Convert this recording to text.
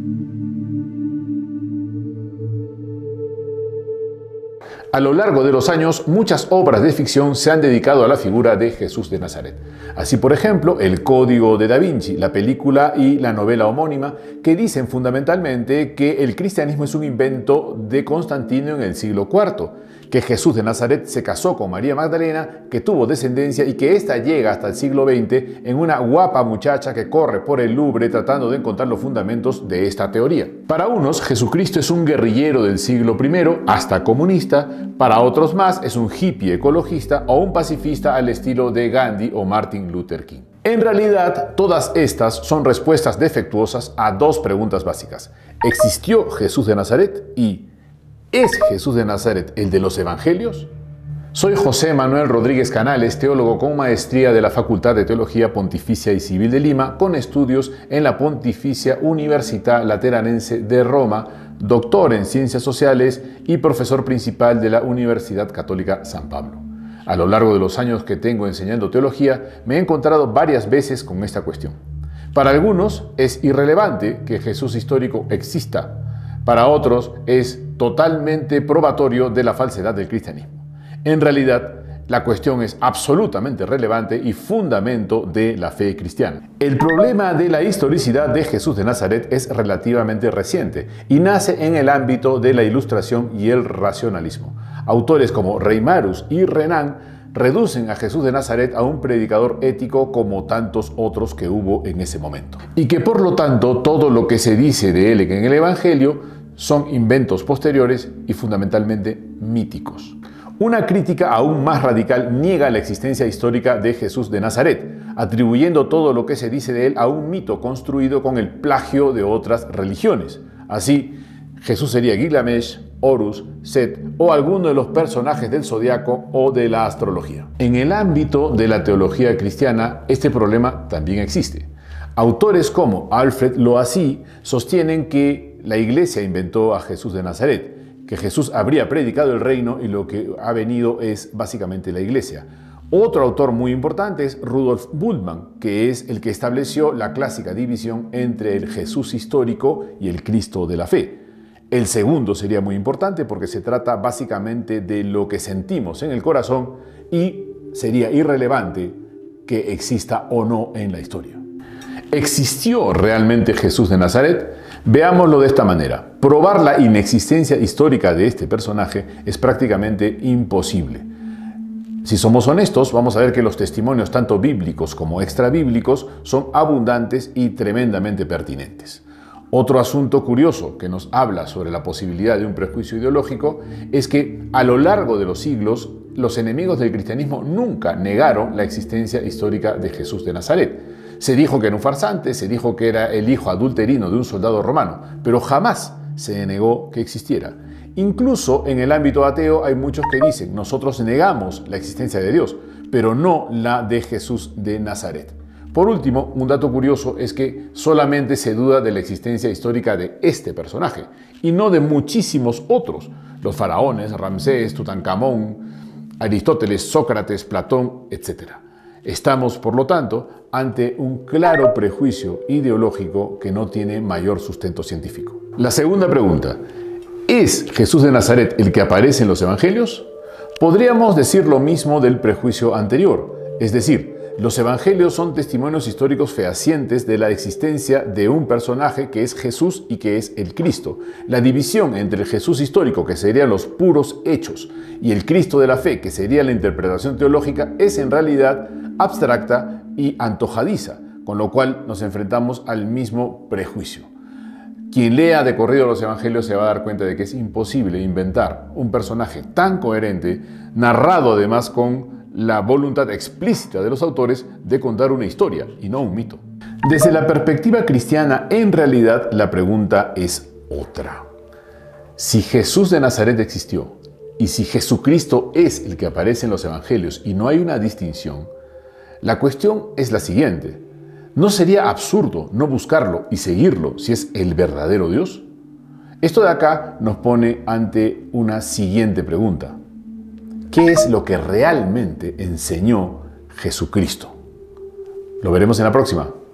A lo largo de los años, muchas obras de ficción se han dedicado a la figura de Jesús de Nazaret. Así, por ejemplo, El Código de Da Vinci, la película y la novela homónima, que dicen fundamentalmente que el cristianismo es un invento de Constantino en el siglo IV, que Jesús de Nazaret se casó con María Magdalena, que tuvo descendencia y que ésta llega hasta el siglo XX en una guapa muchacha que corre por el Louvre tratando de encontrar los fundamentos de esta teoría. Para unos, Jesucristo es un guerrillero del siglo I, hasta comunista. Para otros más, es un hippie ecologista o un pacifista al estilo de Gandhi o Martin Luther King. En realidad, todas estas son respuestas defectuosas a dos preguntas básicas. ¿Existió Jesús de Nazaret? Y ¿es Jesús de Nazaret el de los evangelios? Soy José Manuel Rodríguez Canales, teólogo con maestría de la Facultad de Teología Pontificia y Civil de Lima, con estudios en la Pontificia Università Lateranense de Roma, doctor en Ciencias Sociales y profesor principal de la Universidad Católica San Pablo. A lo largo de los años que tengo enseñando teología, me he encontrado varias veces con esta cuestión. Para algunos es irrelevante que Jesús histórico exista. Para otros es totalmente probatorio de la falsedad del cristianismo. En realidad, la cuestión es absolutamente relevante y fundamento de la fe cristiana. El problema de la historicidad de Jesús de Nazaret es relativamente reciente y nace en el ámbito de la Ilustración y el racionalismo. Autores como Reimarus y Renan reducen a Jesús de Nazaret a un predicador ético como tantos otros que hubo en ese momento. Y que por lo tanto todo lo que se dice de él en el Evangelio son inventos posteriores y fundamentalmente míticos. Una crítica aún más radical niega la existencia histórica de Jesús de Nazaret, atribuyendo todo lo que se dice de él a un mito construido con el plagio de otras religiones. Así, Jesús sería Gilgamesh, Horus, Set o alguno de los personajes del zodiaco o de la astrología. En el ámbito de la teología cristiana, este problema también existe. Autores como Alfred Loisy sostienen que la Iglesia inventó a Jesús de Nazaret, que Jesús habría predicado el reino y lo que ha venido es básicamente la Iglesia. Otro autor muy importante es Rudolf Bultmann, que es el que estableció la clásica división entre el Jesús histórico y el Cristo de la fe. El segundo sería muy importante porque se trata básicamente de lo que sentimos en el corazón y sería irrelevante que exista o no en la historia. ¿Existió realmente Jesús de Nazaret? Veámoslo de esta manera. Probar la inexistencia histórica de este personaje es prácticamente imposible. Si somos honestos, vamos a ver que los testimonios tanto bíblicos como extrabíblicos son abundantes y tremendamente pertinentes. Otro asunto curioso que nos habla sobre la posibilidad de un prejuicio ideológico es que a lo largo de los siglos, los enemigos del cristianismo nunca negaron la existencia histórica de Jesús de Nazaret. Se dijo que era un farsante, se dijo que era el hijo adulterino de un soldado romano, pero jamás se negó que existiera. Incluso en el ámbito ateo hay muchos que dicen, nosotros negamos la existencia de Dios, pero no la de Jesús de Nazaret. Por último, un dato curioso es que solamente se duda de la existencia histórica de este personaje, y no de muchísimos otros, los faraones, Ramsés, Tutankamón, Aristóteles, Sócrates, Platón, etc. Estamos, por lo tanto, ante un claro prejuicio ideológico que no tiene mayor sustento científico. La segunda pregunta, ¿es Jesús de Nazaret el que aparece en los evangelios? Podríamos decir lo mismo del prejuicio anterior, es decir, los evangelios son testimonios históricos fehacientes de la existencia de un personaje que es Jesús y que es el Cristo. La división entre el Jesús histórico, que serían los puros hechos, y el Cristo de la fe, que sería la interpretación teológica, es en realidad abstracta y antojadiza, con lo cual nos enfrentamos al mismo prejuicio. Quien lea de corrido los evangelios se va a dar cuenta de que es imposible inventar un personaje tan coherente, narrado además con la voluntad explícita de los autores de contar una historia y no un mito. Desde la perspectiva cristiana, en realidad la pregunta es otra. Si Jesús de Nazaret existió y si Jesucristo es el que aparece en los evangelios y no hay una distinción, la cuestión es la siguiente. ¿No sería absurdo no buscarlo y seguirlo si es el verdadero Dios? Esto de acá nos pone ante una siguiente pregunta. ¿Qué es lo que realmente enseñó Jesucristo? Lo veremos en la próxima.